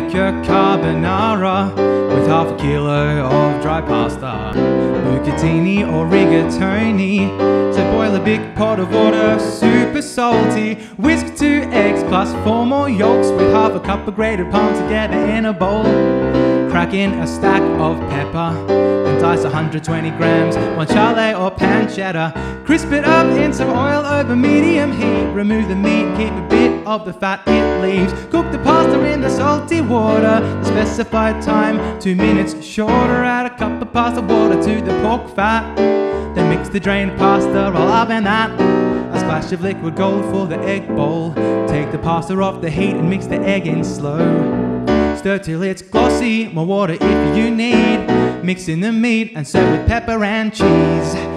make your carbonara with half a kilo of dry pasta, bucatini or rigatoni. So boil a big pot of water, super salty. Whisk 2 eggs plus 4 more yolks with half a cup of grated parm together in a bowl. Crack in a stack of pepper and dice 120 grams guanciale or pancetta. Crisp it up in some oil over medium heat. Remove the meat, keep a bit of the fat it leaves. Cook the pasta in the salty water, the specified time 2 minutes shorter. Add a cup of pasta water to the pork fat. Then mix the drained pasta, roll up in that. A splash of liquid gold for the egg bowl. Take the pasta off the heat and mix the egg in slow. Stir till it's glossy, more water if you need. Mix in the meat and serve with pepper and cheese.